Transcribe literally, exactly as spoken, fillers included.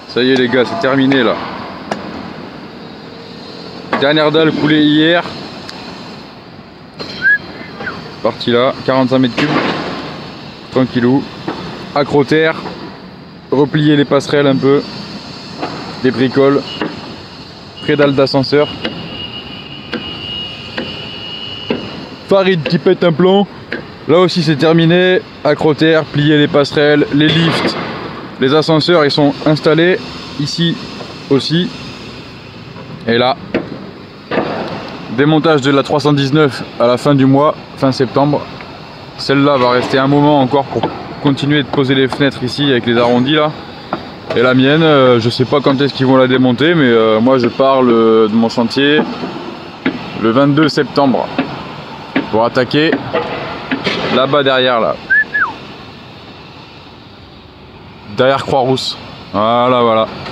Ça y est les gars, c'est terminé là. Dernière dalle coulée hier. Parti là, quarante-cinq mètres cubes. Tranquillou. Accro-terre. Replier les passerelles un peu. Des bricoles. Prédale d'ascenseur. Farid qui pète un plomb. Là aussi c'est terminé. Accro-terre, plier les passerelles, les lifts. Les ascenseurs ils sont installés. Ici aussi. Et là. Démontage de la trois cent dix-neuf à la fin du mois, fin septembre. Celle-là va rester un moment encore pour continuer de poser les fenêtres ici avec les arrondis là. Et la mienne, euh, je sais pas quand est-ce qu'ils vont la démonter, mais euh, moi je parle de mon chantier le vingt-deux septembre pour attaquer là-bas derrière là. Derrière Croix-Rousse. Voilà, voilà.